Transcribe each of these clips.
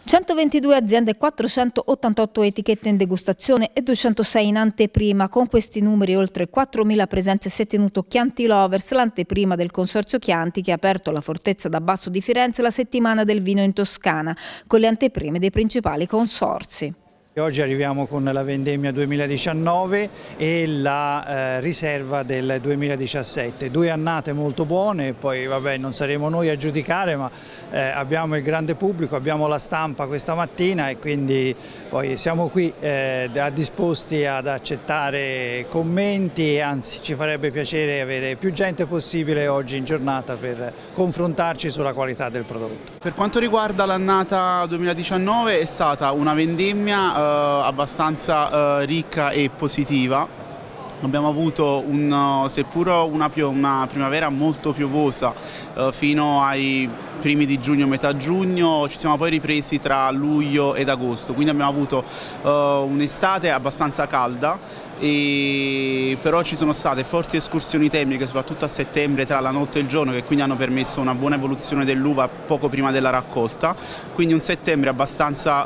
122 aziende, 488 etichette in degustazione e 206 in anteprima. Con questi numeri oltre 4.000 presenze si è tenuto Chianti Lovers, l'anteprima del Consorzio Chianti che ha aperto la Fortezza d'Abbasso di Firenze la settimana del vino in Toscana, con le anteprime dei principali consorzi. Oggi arriviamo con la vendemmia 2019 e la riserva del 2017, due annate molto buone, poi vabbè non saremo noi a giudicare, ma abbiamo il grande pubblico, abbiamo la stampa questa mattina e quindi poi siamo qui disposti ad accettare commenti e anzi ci farebbe piacere avere più gente possibile oggi in giornata per confrontarci sulla qualità del prodotto. Per quanto riguarda l'annata 2019 è stata una vendemmia abbastanza ricca e positiva. Abbiamo avuto seppur una primavera molto piovosa fino ai primi di giugno, metà giugno, ci siamo poi ripresi tra luglio ed agosto, quindi abbiamo avuto un'estate abbastanza calda, però ci sono state forti escursioni termiche soprattutto a settembre tra la notte e il giorno che quindi hanno permesso una buona evoluzione dell'uva poco prima della raccolta, quindi un settembre abbastanza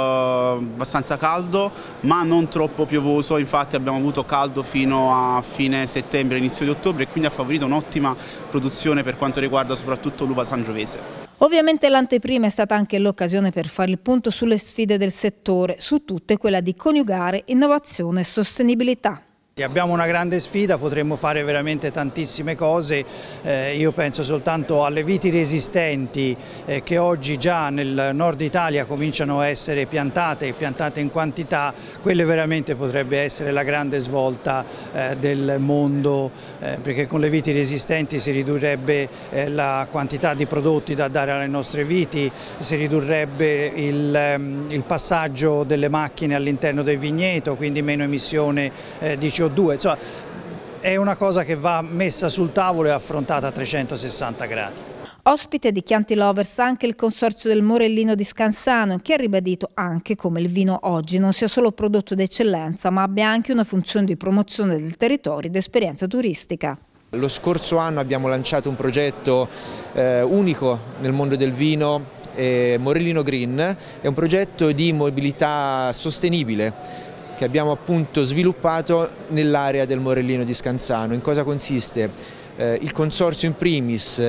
caldo ma non troppo piovoso, infatti abbiamo avuto caldo fino a fine settembre, inizio di ottobre e quindi ha favorito un'ottima produzione per quanto riguarda soprattutto l'uva sangiovese. Ovviamente l'anteprima è stata anche l'occasione per fare il punto sulle sfide del settore, su tutte quella di coniugare innovazione e sostenibilità. Abbiamo una grande sfida, potremmo fare veramente tantissime cose, io penso soltanto alle viti resistenti che oggi già nel nord Italia cominciano a essere piantate in quantità, quelle veramente potrebbe essere la grande svolta del mondo, perché con le viti resistenti si ridurrebbe la quantità di prodotti da dare alle nostre viti, si ridurrebbe il passaggio delle macchine all'interno del vigneto, quindi meno emissione di CO2. Insomma, è una cosa che va messa sul tavolo e affrontata a 360 gradi. Ospite di Chianti Lovers anche il Consorzio del Morellino di Scansano, che ha ribadito anche come il vino oggi non sia solo prodotto d'eccellenza, ma abbia anche una funzione di promozione del territorio ed esperienza turistica. Lo scorso anno abbiamo lanciato un progetto unico nel mondo del vino, Morellino Green, è un progetto di mobilità sostenibile che abbiamo appunto sviluppato nell'area del Morellino di Scansano. In cosa consiste? Il consorzio in primis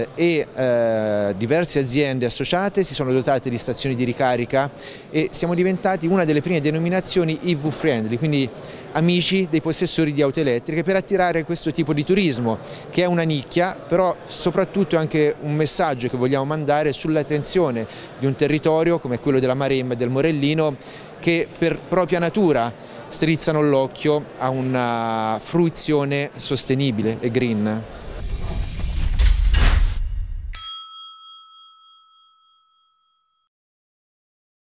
e diverse aziende associate si sono dotate di stazioni di ricarica e siamo diventati una delle prime denominazioni EV friendly, quindi amici dei possessori di auto elettriche, per attirare questo tipo di turismo che è una nicchia, però soprattutto è anche un messaggio che vogliamo mandare sull'attenzione di un territorio come quello della Maremma e del Morellino che per propria natura strizzano l'occhio a una fruizione sostenibile e green.